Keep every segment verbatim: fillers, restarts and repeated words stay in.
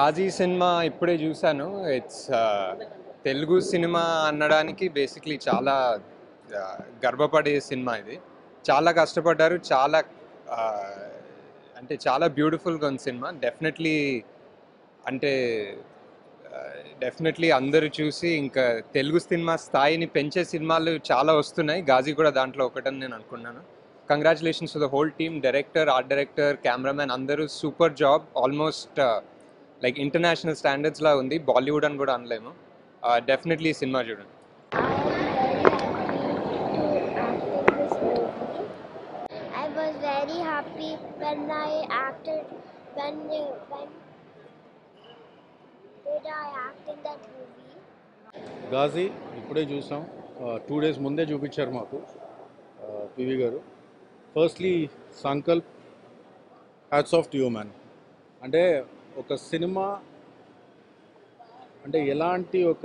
Ghazi cinema ఇప్పుడే చూశాను. It's Telugu cinema అనడానికి బేసిక్లీ చాలా గర్వపడే సినిమా ఇది. చాలా కష్టపడ్డారు. చాలా అంటే చాలా బ్యూటిఫుల్గా ఉంది సినిమా. డెఫినెట్లీ అంటే డెఫినెట్లీ అందరూ చూసి ఇంకా తెలుగు సినిమా స్థాయిని పెంచే సినిమాలు చాలా వస్తున్నాయి. గాజీ కూడా దాంట్లో ఒకటని నేను అనుకున్నాను. Congratulations to the whole team, director, art director, cameraman అందరూ super job. Almost like international standards లా ఉంది. బాలీవుడ్ అని కూడా అనలేము. డెఫినెట్లీ సినిమా చూడండి. I was very happy when I acted when when did I act in that movie. Ghazi ఇప్పుడే చూసాం. Two days ముందే చూపించారు మాకు PV garu. Firstly Sankalp, hats off to you man. అంటే ఒక సినిమా అంటే ఎలాంటి ఒక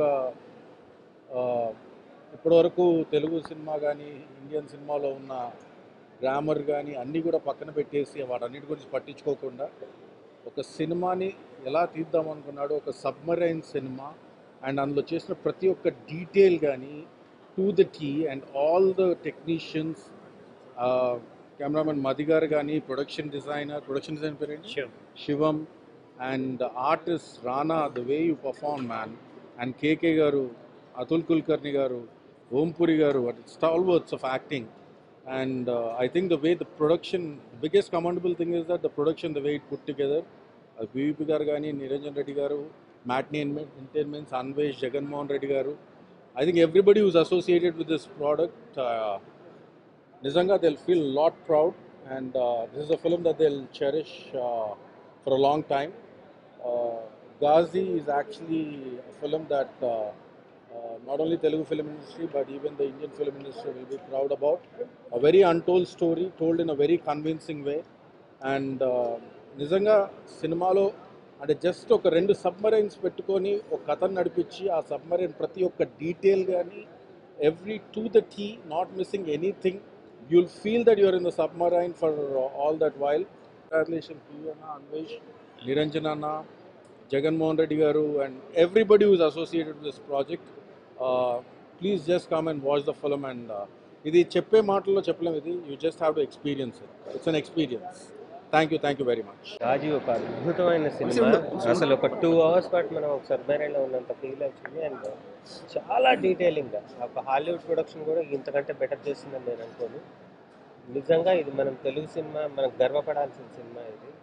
ఇప్పటివరకు తెలుగు సినిమా కానీ ఇండియన్ సినిమాలో ఉన్న గ్రామర్ కానీ అన్నీ కూడా పక్కన పెట్టేసి వాటన్నిటి గురించి పట్టించుకోకుండా ఒక సినిమాని ఎలా తీద్దాం అనుకున్నాడో, ఒక సబ్మరైన్ సినిమా, అండ్ అందులో చేసిన ప్రతి ఒక్క డీటెయిల్ కానీ to the tee, and all the technicians, cameraman Madhi garu కానీ, ప్రొడక్షన్ డిజైనర్ ప్రొడక్షన్ డిజైన్ పేరు Shivam, and artist Rana, the way you perform man, and KK garu, Atul Kulkarni garu, Om Puri garu, stalwarts of acting. And uh, I think the way the production, the biggest commendable thing is that the production, the way it put together, uh, V V P garu gaani, Niranjan Reddy garu, Matinee Entertainment, Anvesh, Jagan Mohan Reddy garu, I think everybody who's associated with this product, uh, nizanga they'll feel a lot proud, and uh, this is a film that they'll cherish uh, for a long time. Uh, Ghazi is actually a film that uh, Uh, not only Telugu film industry but even the Indian film industry will be proud about. A very untold story told in a very convincing way, and నిజంగా సినిమాలో అంటే just ఒక రెండు submarines పెట్టుకొని ఒక కథను నడిపించి ఆ సబ్మరైన్ ప్రతి ఒక్క డీటెయిల్ కానీ every to the tee, not missing anything, you will feel that you're in the submarine for all that while. Congratulation to అన్న, అన్వేష్, నిరంజన్ అన్న, Jaganmohan Reddy garu, and everybody who is associated with this project. Please just come and watch the film. And ఇది చెప్పే మాటల్లో చెప్పలేము, ఇది you just have to experience it. It's an experience. Thank you thank you very much. Ghazi ఒక అద్భుతమైన cinema. అసలు ఒక two hours పాటు మనం ఒక సబ్మెరైన్లో ఉన్నంత ఫీల్ వచ్చింది. అండ్ చాలా డీటెయిలింగ్గా ఒక హాలీవుడ్ ప్రొడక్షన్ కూడా ఇంతకంటే బెటర్ చేస్తుందని నేను అనుకోను. నిజంగా ఇది మనం తెలుగు సినిమా, మనం గర్వపడాల్సిన సినిమా ఇది.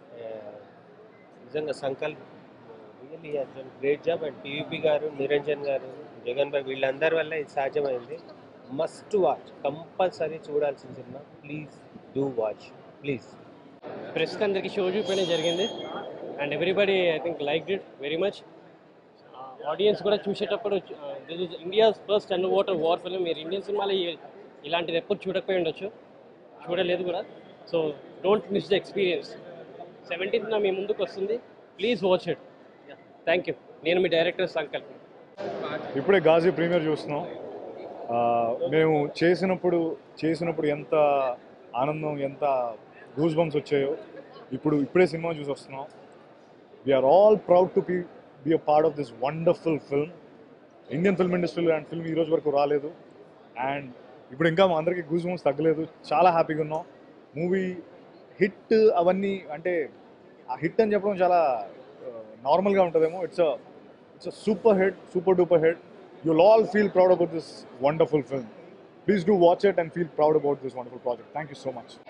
నిజంగా Sankalp really has done great job. And TVP garu, Niranjan garu, Jagan bhai, వీళ్ళందరి వల్ల ఇది సాధ్యమైంది. మస్ట్ వాచ్, కంపల్సరీ చూడాల్సిన cinema. Please do watch please. ప్రెస్కి అందరికీ షో చూపించడం జరిగింది, and everybody I think like it very much. Audience కూడా చూసేటప్పుడు this is India's first underwater war film. మీరు ఇండియన్ సినిమాలో ఇలాంటిది ఎప్పుడు చూడకపోయి ఉండొచ్చు, చూడలేదు కూడా. So don't miss the experience. Seventeenth మీ ముందుకు వస్తుంది, please watch it. Thank you. నేను మీ డైరెక్టర్ సంకల్ప్. ఇప్పుడే గాజీ ప్రీమియర్ చూస్తున్నాం. మేము చేసినప్పుడు చేసినప్పుడు ఎంత ఆనందం, ఎంత గూస్ బంప్స్ వచ్చాయో ఇప్పుడు ఇప్పుడే సినిమా చూసి వస్తున్నాం. We're all proud to be be a part of this wonderful film. Indian film ఇండస్ట్రీలో అండ్ ఫిల్మ్ ఈరోజు వరకు రాలేదు, అండ్ ఇప్పుడు ఇంకా మా అందరికీ గూస్ బంప్స్ తగ్గలేదు. చాలా హ్యాపీగా ఉన్నాం. మూవీ హిట్ అవన్నీ అంటే ఆ హిట్ అని చెప్పడం చాలా నార్మల్గా ఉంటుందేమో. It's a it's a super hit, super duper hit. You'll all feel proud about this wonderful film. Please do watch it and feel proud about this wonderful project. Thank you so much.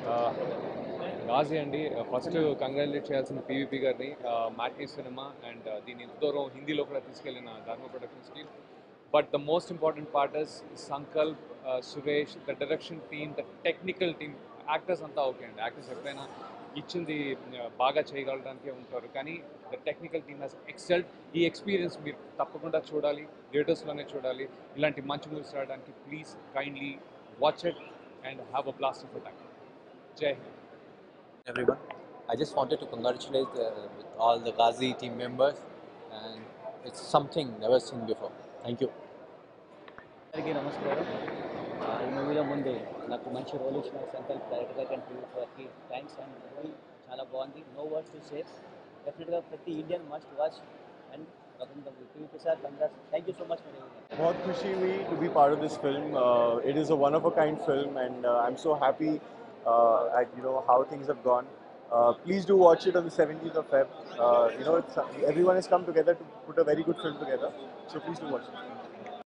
Ghazi అండి, first congratulate చేయాల్సిన PVP గారిని, matinee cinema and దీన్ని ఇంత దూరం హిందీలో కూడా తీసుకెళ్ళిన ధర్మ ప్రొడక్షన్స్కి. But the most important part is Sankalp, Suresh, the direction team, the technical team. Actors అంతా ఓకే అండి, యాక్టర్స్ ఎప్పుడైనా ఇచ్చింది బాగా చేయగలడానికే ఉంటారు, కానీ the technical team has excelled. ఈ ఎక్స్పీరియన్స్ మీరు తప్పకుండా చూడాలి, థియేటర్స్లోనే చూడాలి. ఇలాంటి మంచి మూవీస్ రావడానికి please kindly watch it and have a blast of time. Jai Hind. Everyone, I just wanted to congratulate uh, with all the Ghazi team members, and it's something never seen before. Thank you. అందరికీ నమస్కారం. ఈ మూవీలో ముందు నాకు మంచి role ఇచ్చిన Sankalp director గారికి thanks. And movie చాలా బాగుంది, నో వర్డ్స్ టు సే. డెఫినెట్గా ప్రతి Indian must watch and Ratana Daggubati Prasad, congrats. Thank you so much for doing that. बहुत खुशी हुई to be part of this film. Uh, it is a one of a kind film, and uh, I'm so happy uh, at you know how things have gone. Uh, please do watch it on the seventeenth of Feb. Uh, you know, it's, everyone has come together to put a very good film together. So please do watch it.